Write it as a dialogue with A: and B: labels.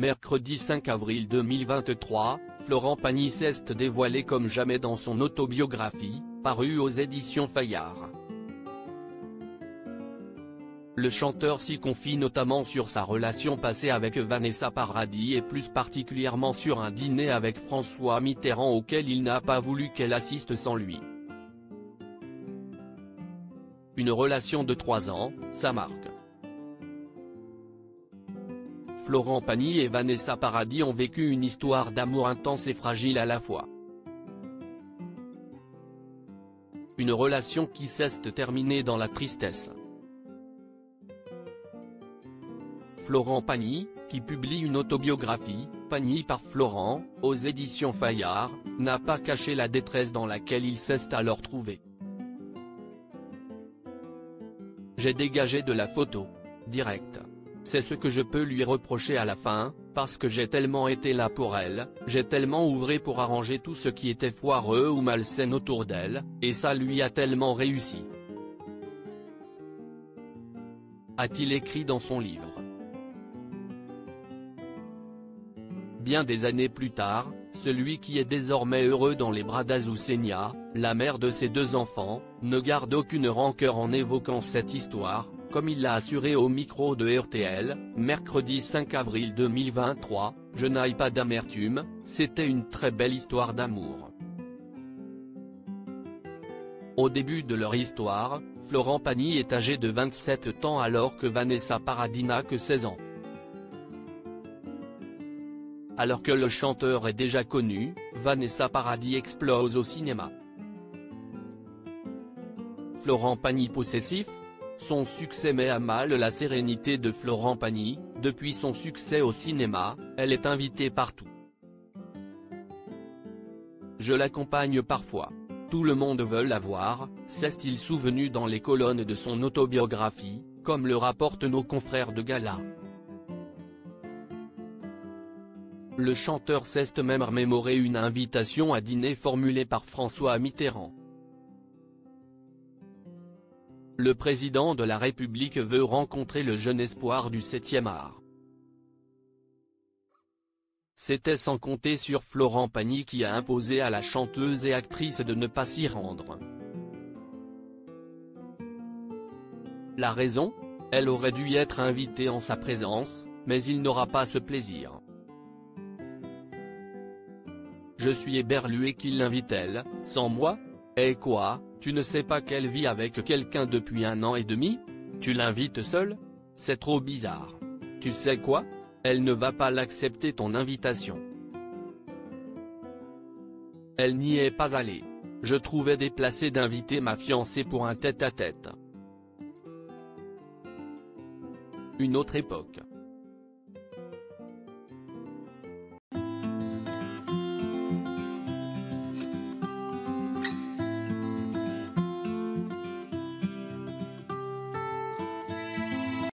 A: Mercredi 5 avril 2023, Florent Pagny s'est dévoilé comme jamais dans son autobiographie, parue aux éditions Fayard. Le chanteur s'y confie notamment sur sa relation passée avec Vanessa Paradis et plus particulièrement sur un dîner avec François Mitterrand auquel il n'a pas voulu qu'elle assiste sans lui. Une relation de 3 ans, ça marque. Florent Pagny et Vanessa Paradis ont vécu une histoire d'amour intense et fragile à la fois. Une relation qui s'est terminée dans la tristesse. Florent Pagny, qui publie une autobiographie, Pagny par Florent, aux éditions Fayard, n'a pas caché la détresse dans laquelle il s'est alors trouvé. J'ai dégagé de la photo. Direct. C'est ce que je peux lui reprocher à la fin, parce que j'ai tellement été là pour elle, j'ai tellement ouvré pour arranger tout ce qui était foireux ou malsain autour d'elle, et ça lui a tellement réussi. A-t-il écrit dans son livre. Bien des années plus tard, celui qui est désormais heureux dans les bras d'Azucena, la mère de ses 2 enfants, ne garde aucune rancœur en évoquant cette histoire, comme il l'a assuré au micro de RTL, mercredi 5 avril 2023, « Je n'ai pas d'amertume, c'était une très belle histoire d'amour ». Au début de leur histoire, Florent Pagny est âgé de 27 ans alors que Vanessa Paradis n'a que 16 ans. Alors que le chanteur est déjà connu, Vanessa Paradis explose au cinéma. Florent Pagny possessif? Son succès met à mal la sérénité de Florent Pagny. Depuis son succès au cinéma, elle est invitée partout. Je l'accompagne parfois. Tout le monde veut la voir, s'est-il souvenu dans les colonnes de son autobiographie, comme le rapportent nos confrères de Gala. Le chanteur s'est même remémoré une invitation à dîner formulée par François Mitterrand. Le président de la République veut rencontrer le jeune espoir du 7e art. C'était sans compter sur Florent Pagny qui a imposé à la chanteuse et actrice de ne pas s'y rendre. La raison? Elle aurait dû être invitée en sa présence, mais il n'aura pas ce plaisir. Je suis éberlué qu'il l'invite elle, sans moi? Eh quoi, tu ne sais pas qu'elle vit avec quelqu'un depuis 1 an et demi? Tu l'invites seule? C'est trop bizarre. Tu sais quoi? Elle ne va pas l'accepter ton invitation. Elle n'y est pas allée. Je trouvais déplacé d'inviter ma fiancée pour un tête-à-tête. Une autre époque.